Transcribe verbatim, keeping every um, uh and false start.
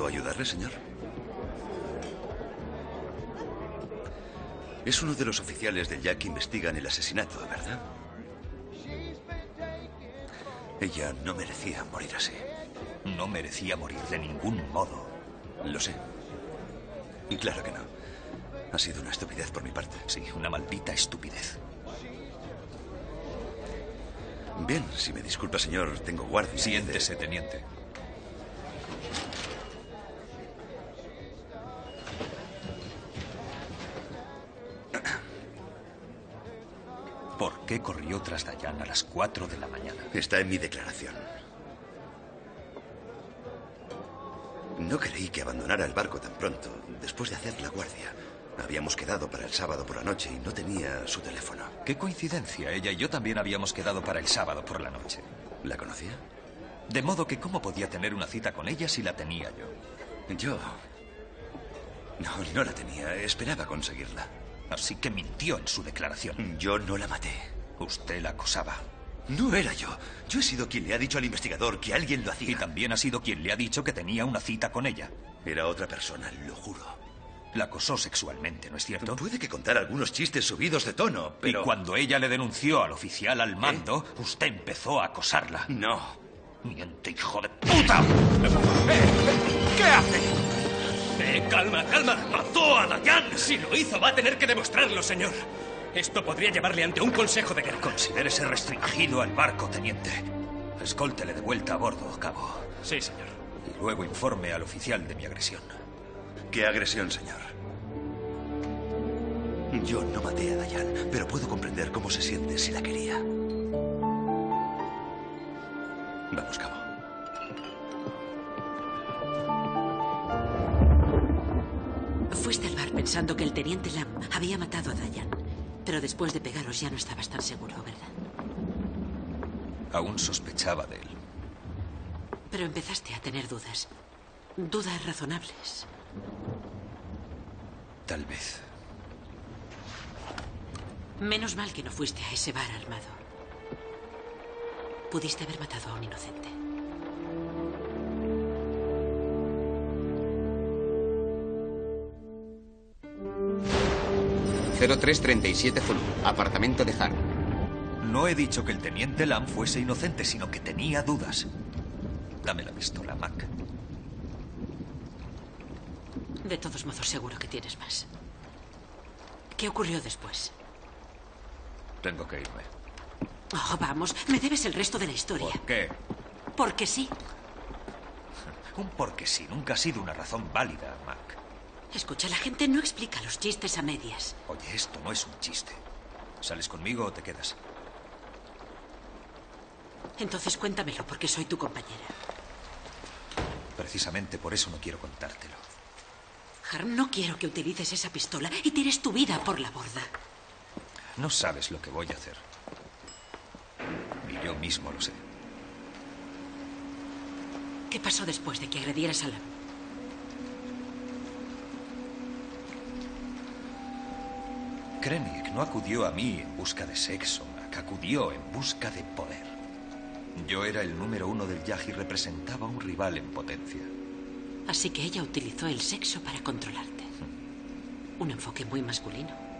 ¿Puedo ayudarle, señor? Es uno de los oficiales del Jack que investigan el asesinato, ¿verdad? Ella no merecía morir así. No merecía morir de ningún modo. Lo sé. Y claro que no. Ha sido una estupidez por mi parte. Sí, una maldita estupidez. Bien, si me disculpa, señor, tengo guardia. Siéntese, teniente. ¿Por qué corrió tras Dayan a las cuatro de la mañana? Está en mi declaración. No creí que abandonara el barco tan pronto, después de hacer la guardia. Habíamos quedado para el sábado por la noche y no tenía su teléfono. Qué coincidencia. Ella y yo también habíamos quedado para el sábado por la noche. ¿La conocía? De modo que ¿cómo podía tener una cita con ella si la tenía yo? Yo... No, no la tenía. Esperaba conseguirla. Así que mintió en su declaración. Yo no la maté. Usted la acosaba. No era yo. Yo he sido quien le ha dicho al investigador que alguien lo hacía. Y también ha sido quien le ha dicho que tenía una cita con ella. Era otra persona, lo juro. La acosó sexualmente, ¿no es cierto? Puede que contara algunos chistes subidos de tono, pero... Y cuando ella le denunció al oficial al mando, ¿Eh? usted empezó a acosarla. No. ¡Miente, hijo de puta! ¡Eh! ¿Qué hace? ¡Eh, calma, calma! ¡Mató a Dayan! Si lo hizo, va a tener que demostrarlo, señor. Esto podría llevarle ante un consejo de guerra. Considérese restringido al barco, teniente. Escóltele de vuelta a bordo, cabo. Sí, señor. Y luego informe al oficial de mi agresión. ¿Qué agresión, señor? Yo no maté a Dayan, pero puedo comprender cómo se siente si la quería. Vamos, cabo. Fuiste al bar pensando que el teniente Lam había matado a Dayan, pero después de pegaros ya no estabas tan seguro, ¿verdad? Aún sospechaba de él. Pero empezaste a tener dudas. Dudas razonables. Tal vez. Menos mal que no fuiste a ese bar armado. Pudiste haber matado a un inocente. cero tres treinta y siete Zulu, apartamento de Har. No he dicho que el teniente Lam fuese inocente, sino que tenía dudas. Dame la pistola, Mac. De todos modos, seguro que tienes más. ¿Qué ocurrió después? Tengo que irme. Oh, vamos, me debes el resto de la historia. ¿Por qué? Porque sí. Un porque sí nunca ha sido una razón válida, Mac. Escucha, la gente no explica los chistes a medias. Oye, esto no es un chiste. ¿Sales conmigo o te quedas? Entonces cuéntamelo, porque soy tu compañera. Precisamente por eso no quiero contártelo. Harm, no quiero que utilices esa pistola y tires tu vida por la borda. No sabes lo que voy a hacer. Ni yo mismo lo sé. ¿Qué pasó después de que agredieras a Lam? Krennic no acudió a mí en busca de sexo, Mac. Acudió en busca de poder. Yo era el número uno del Yaj y representaba a un rival en potencia. Así que ella utilizó el sexo para controlarte. Un enfoque muy masculino.